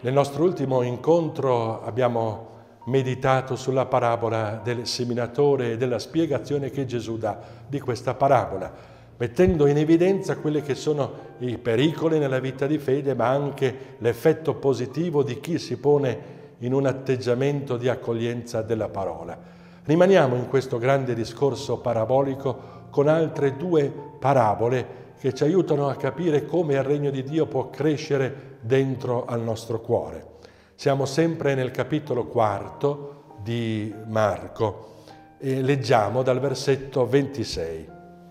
Nel nostro ultimo incontro abbiamo meditato sulla parabola del seminatore e della spiegazione che Gesù dà di questa parabola, mettendo in evidenza quelli che sono i pericoli nella vita di fede, ma anche l'effetto positivo di chi si pone in un atteggiamento di accoglienza della parola. Rimaniamo in questo grande discorso parabolico con altre due parabole che ci aiutano a capire come il regno di Dio può crescere dentro al nostro cuore. Siamo sempre nel capitolo 4 di Marco e leggiamo dal versetto 26.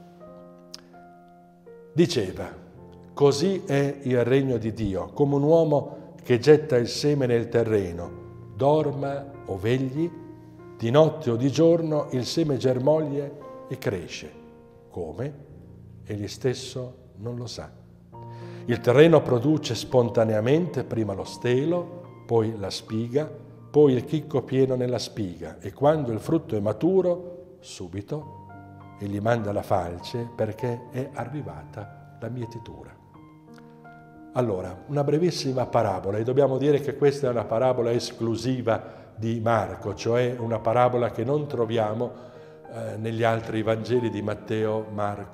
Diceva: così è il regno di Dio, come un uomo che getta il seme nel terreno, dorma o vegli, di notte o di giorno il seme germoglia e cresce. Come? Egli stesso non lo sa. Il terreno produce spontaneamente prima lo stelo, poi la spiga, poi il chicco pieno nella spiga, e quando il frutto è maturo, subito egli manda la falce perché è arrivata la mietitura. Allora, una brevissima parabola, e dobbiamo dire che questa è una parabola esclusiva di Marco, cioè una parabola che non troviamo negli altri Vangeli di Matteo,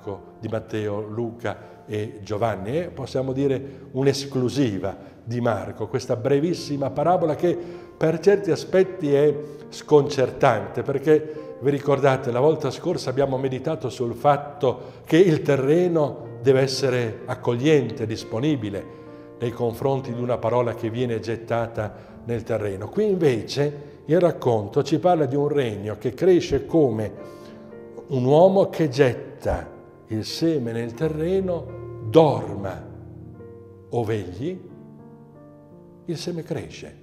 Luca e Giovanni. Possiamo dire un'esclusiva di Marco, questa brevissima parabola che per certi aspetti è sconcertante, perché vi ricordate, la volta scorsa abbiamo meditato sul fatto che il terreno deve essere accogliente, disponibile nei confronti di una parola che viene gettata nel terreno. Qui invece il racconto ci parla di un regno che cresce come un uomo che getta il seme nel terreno, dorma o vegli, il seme cresce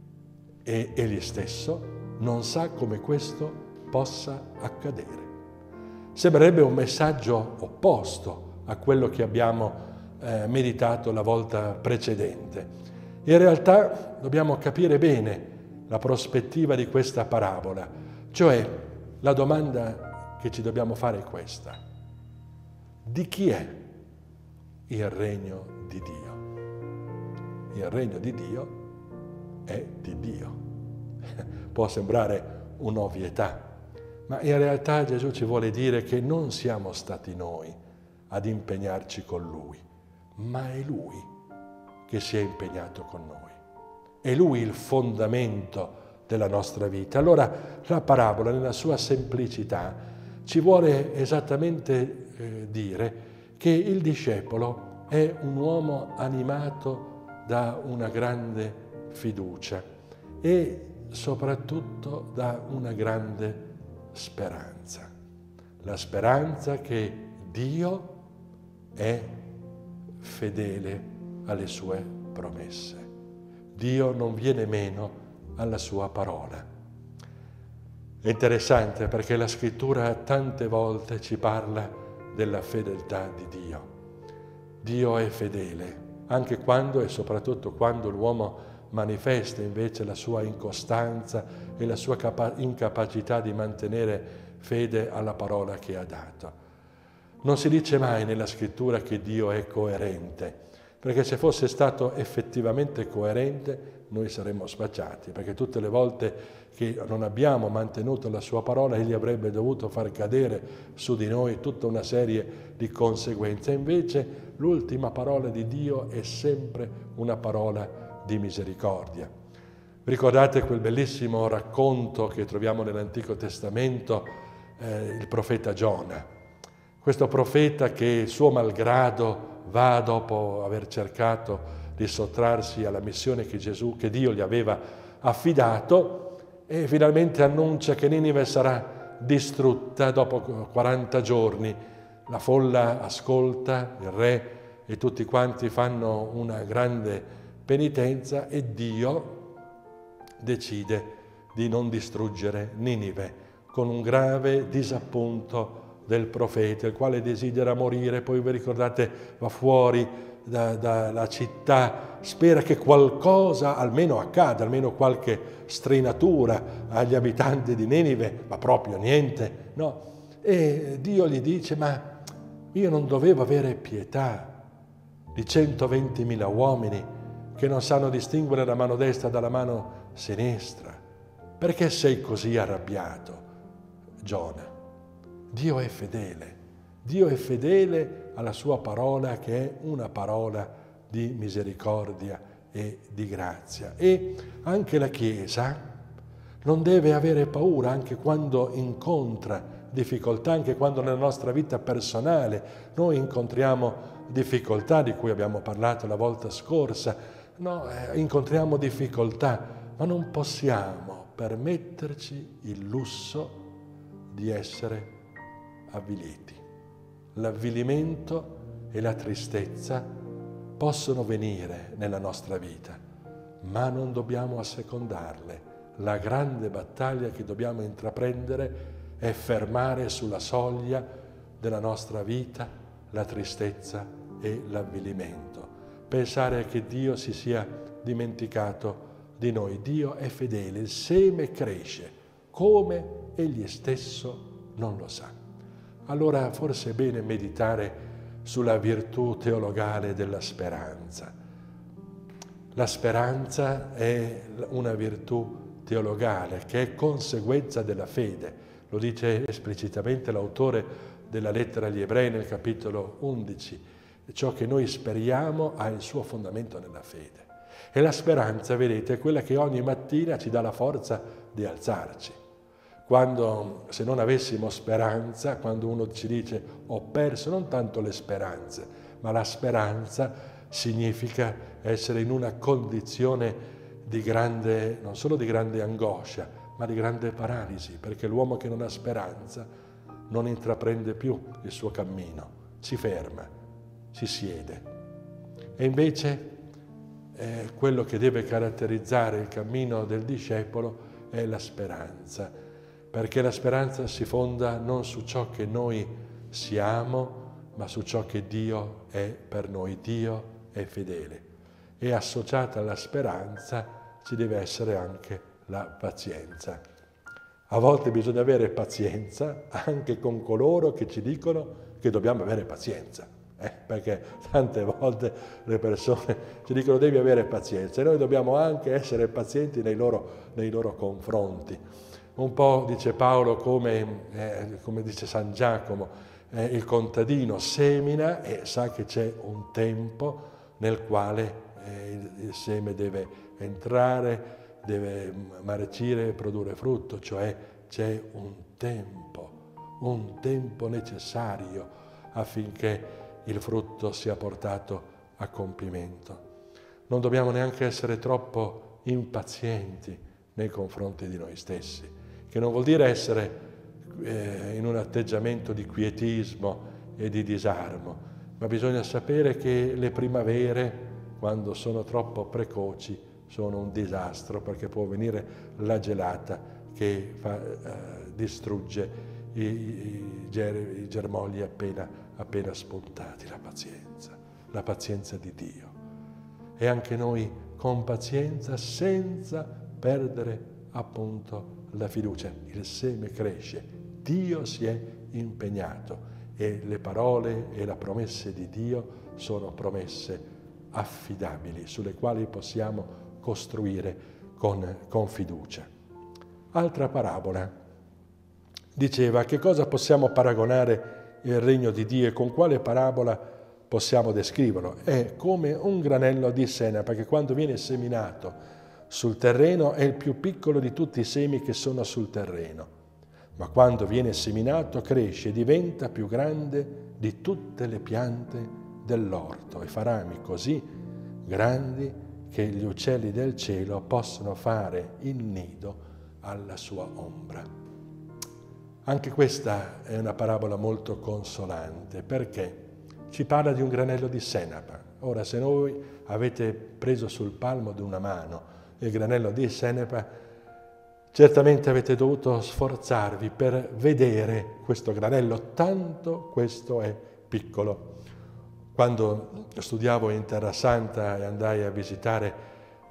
e egli stesso non sa come questo possa accadere. Sembrerebbe un messaggio opposto a quello che abbiamo meditato la volta precedente. In realtà dobbiamo capire bene la prospettiva di questa parabola, cioè la domanda che ci dobbiamo fare è questa: di chi è il regno di Dio? Il regno di Dio è di Dio. Può sembrare un'ovvietà, ma in realtà Gesù ci vuole dire che non siamo stati noi ad impegnarci con Lui, ma è Lui che si è impegnato con noi. È Lui il fondamento della nostra vita. Allora la parabola nella sua semplicità ci vuole esattamente dire che il discepolo è un uomo animato da una grande fiducia e soprattutto da una grande speranza. La speranza che Dio è fedele alle sue promesse. Dio non viene meno alla sua parola. È interessante perché la Scrittura tante volte ci parla della fedeltà di Dio. Dio è fedele, anche quando e soprattutto quando l'uomo manifesta invece la sua incostanza e la sua incapacità di mantenere fede alla parola che ha dato. Non si dice mai nella Scrittura che Dio è coerente, perché se fosse stato effettivamente coerente noi saremmo spacciati, perché tutte le volte che non abbiamo mantenuto la sua parola egli avrebbe dovuto far cadere su di noi tutta una serie di conseguenze. Invece l'ultima parola di Dio è sempre una parola di misericordia. Ricordate quel bellissimo racconto che troviamo nell'Antico Testamento, il profeta Giona. Questo profeta che suo malgrado va, dopo aver cercato di sottrarsi alla missione che Dio gli aveva affidato, e finalmente annuncia che Ninive sarà distrutta dopo 40 giorni. La folla ascolta, il re e tutti quanti fanno una grande penitenza e Dio decide di non distruggere Ninive, con un grave disappunto del profeta, il quale desidera morire. Poi vi ricordate, va fuori dalla città, spera che qualcosa almeno accada, almeno qualche strinatura agli abitanti di Ninive, ma proprio niente, no? E Dio gli dice: ma io non dovevo avere pietà di 120.000 uomini che non sanno distinguere la mano destra dalla mano sinistra. Perché sei così arrabbiato, Giona? Dio è fedele. Dio è fedele alla sua parola, che è una parola di misericordia e di grazia. E anche la Chiesa non deve avere paura anche quando incontra difficoltà, anche quando nella nostra vita personale noi incontriamo difficoltà di cui abbiamo parlato la volta scorsa. Incontriamo difficoltà, ma non possiamo permetterci il lusso di essere avviliti. L'avvilimento e la tristezza possono venire nella nostra vita, ma non dobbiamo assecondarle. La grande battaglia che dobbiamo intraprendere è fermare sulla soglia della nostra vita la tristezza e l'avvilimento. Pensare che Dio si sia dimenticato di noi. Dio è fedele, il seme cresce, come Egli stesso non lo sa. Allora forse è bene meditare sulla virtù teologale della speranza. La speranza è una virtù teologale che è conseguenza della fede. Lo dice esplicitamente l'autore della lettera agli Ebrei nel capitolo 11. Ciò che noi speriamo ha il suo fondamento nella fede. E la speranza, vedete, è quella che ogni mattina ci dà la forza di alzarci. Quando, se non avessimo speranza, quando uno ci dice ho perso non tanto le speranze, ma la speranza significa essere in una condizione di grande, non solo di grande angoscia, ma di grande paralisi, perché l'uomo che non ha speranza non intraprende più il suo cammino, si ferma, si siede. E invece quello che deve caratterizzare il cammino del discepolo è la speranza, perché la speranza si fonda non su ciò che noi siamo, ma su ciò che Dio è per noi. Dio è fedele. E associata alla speranza ci deve essere anche la pazienza. A volte bisogna avere pazienza anche con coloro che ci dicono che dobbiamo avere pazienza, perché tante volte le persone ci dicono devi avere pazienza e noi dobbiamo anche essere pazienti nei loro confronti. Un po' dice Paolo come dice San Giacomo, il contadino semina e sa che c'è un tempo nel quale il seme deve entrare, deve marcire e produrre frutto, cioè c'è un tempo necessario affinché il frutto sia portato a compimento. Non dobbiamo neanche essere troppo impazienti nei confronti di noi stessi, che non vuol dire essere in un atteggiamento di quietismo e di disarmo, ma bisogna sapere che le primavere, quando sono troppo precoci, sono un disastro, perché può venire la gelata che distrugge i germogli appena spuntati. La pazienza di Dio. E anche noi con pazienza, senza perdere appunto la fiducia. Il seme cresce, Dio si è impegnato e le parole e le promesse di Dio sono promesse affidabili sulle quali possiamo costruire con fiducia. Altra parabola diceva: che cosa possiamo paragonare il regno di Dio e con quale parabola possiamo descriverlo? È come un granello di senape che quando viene seminato sul terreno è il più piccolo di tutti i semi che sono sul terreno, ma quando viene seminato cresce e diventa più grande di tutte le piante dell'orto e fa rami così grandi che gli uccelli del cielo possono fare il nido alla sua ombra. Anche questa è una parabola molto consolante, perché ci parla di un granello di senape. Ora, se voi avete preso sul palmo di una mano il granello di senape, certamente avete dovuto sforzarvi per vedere questo granello, tanto questo è piccolo. Quando studiavo in Terra Santa e andai a visitare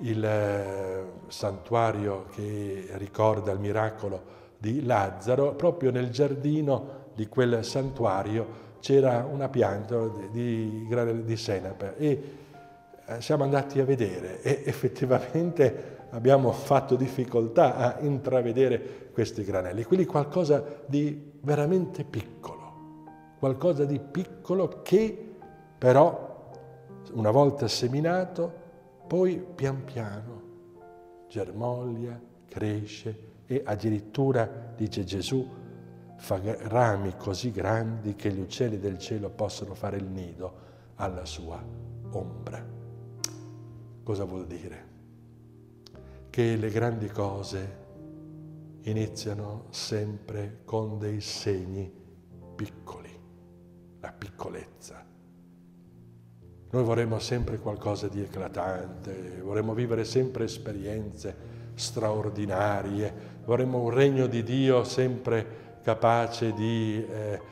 il santuario che ricorda il miracolo di Lazzaro, proprio nel giardino di quel santuario c'era una pianta di senape e siamo andati a vedere e effettivamente abbiamo fatto difficoltà a intravedere questi granelli. Quindi qualcosa di veramente piccolo, qualcosa di piccolo che però una volta seminato poi pian piano germoglia, cresce e addirittura, dice Gesù, fa rami così grandi che gli uccelli del cielo possono fare il nido alla sua ombra. Cosa vuol dire? Che le grandi cose iniziano sempre con dei segni piccoli, la piccolezza. Noi vorremmo sempre qualcosa di eclatante, vorremmo vivere sempre esperienze straordinarie, vorremmo un regno di Dio sempre capace di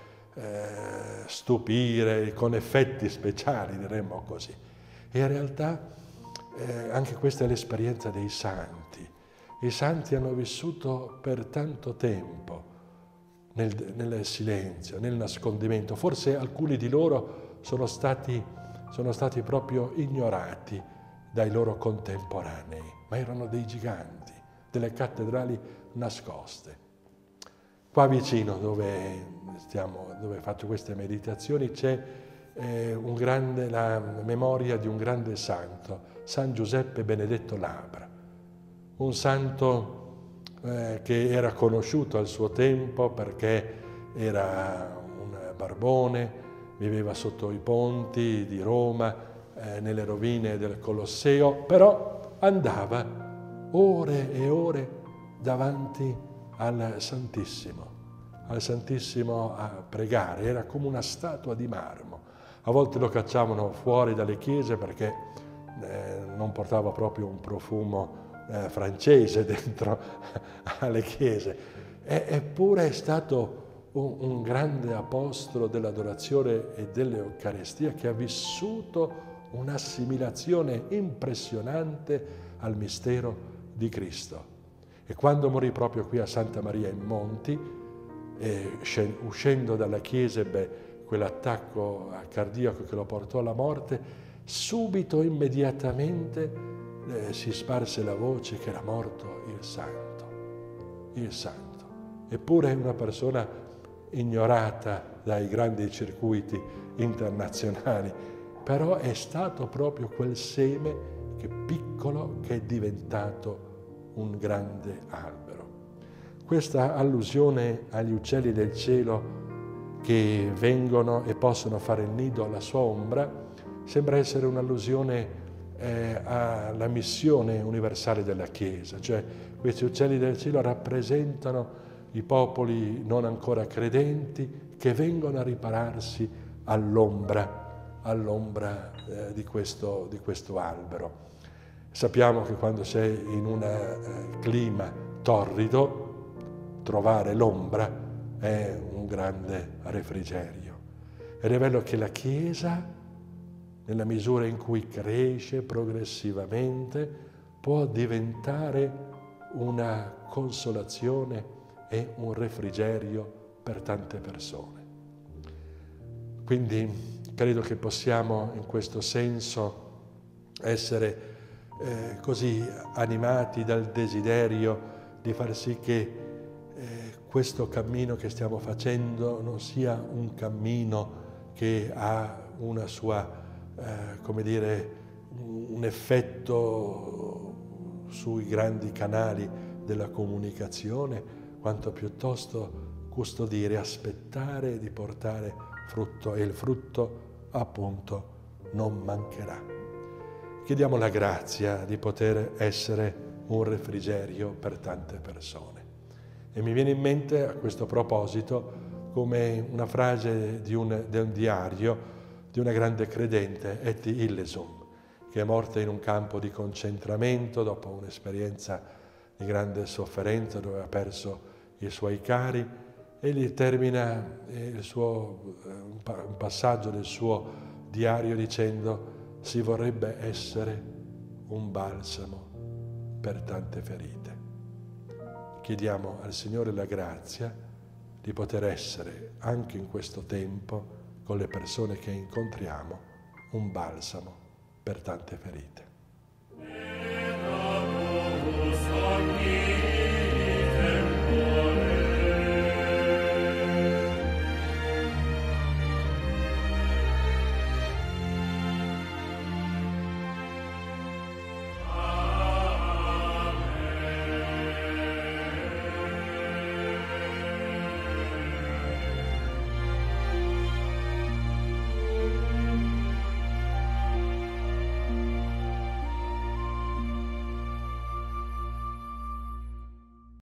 stupire, con effetti speciali, diremmo così. E in realtà anche questa è l'esperienza dei santi. I santi hanno vissuto per tanto tempo nel silenzio, nel nascondimento. Forse alcuni di loro sono stati proprio ignorati dai loro contemporanei, ma erano dei giganti, delle cattedrali nascoste. Qua vicino, dove faccio queste meditazioni, c'è la memoria di un grande santo, San Giuseppe Benedetto Labra, un santo che era conosciuto al suo tempo perché era un barbone, viveva sotto i ponti di Roma, nelle rovine del Colosseo, però andava ore e ore davanti al Santissimo a pregare, era come una statua di marmo. A volte lo cacciavano fuori dalle chiese perché non portava proprio un profumo francese dentro alle chiese, eppure è stato un grande apostolo dell'adorazione e dell'Eucaristia che ha vissuto un'assimilazione impressionante al mistero di Cristo. E quando morì proprio qui a Santa Maria in Monti, uscendo dalla chiesa ebbe quell'attacco cardiaco che lo portò alla morte, subito, immediatamente, si sparse la voce che era morto il santo. Eppure una persona ignorata dai grandi circuiti internazionali, però è stato proprio quel seme piccolo che è diventato un grande albero. Questa allusione agli uccelli del cielo che vengono e possono fare il nido alla sua ombra sembra essere un'allusione alla missione universale della Chiesa, cioè questi uccelli del cielo rappresentano i popoli non ancora credenti che vengono a ripararsi all'ombra di questo albero. Sappiamo che quando sei in un clima torrido, trovare l'ombra è un grande refrigerio. Ed è bello che la Chiesa, nella misura in cui cresce progressivamente, può diventare una consolazione e un refrigerio per tante persone. Quindi credo che possiamo in questo senso essere così animati dal desiderio di far sì che questo cammino che stiamo facendo non sia un cammino che ha una sua, un effetto sui grandi canali della comunicazione, quanto piuttosto custodire, aspettare di portare frutto, e il frutto appunto non mancherà. Chiediamo la grazia di poter essere un refrigerio per tante persone. E mi viene in mente a questo proposito come una frase di un diario di una grande credente, Etty Hillesum, che è morta in un campo di concentramento dopo un'esperienza di grande sofferenza dove ha perso i suoi cari. Egli termina un passaggio del suo diario dicendo: si vorrebbe essere un balsamo per tante ferite. Chiediamo al Signore la grazia di poter essere, anche in questo tempo, con le persone che incontriamo, un balsamo per tante ferite.